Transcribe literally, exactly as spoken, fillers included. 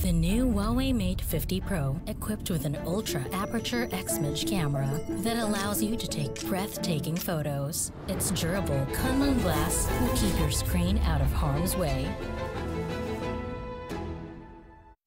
The new HUAWEI Mate fifty Pro, equipped with an ultra aperture X MAGE camera that allows you to take breathtaking photos. Its durable Kunlun glass will keep your screen out of harm's way.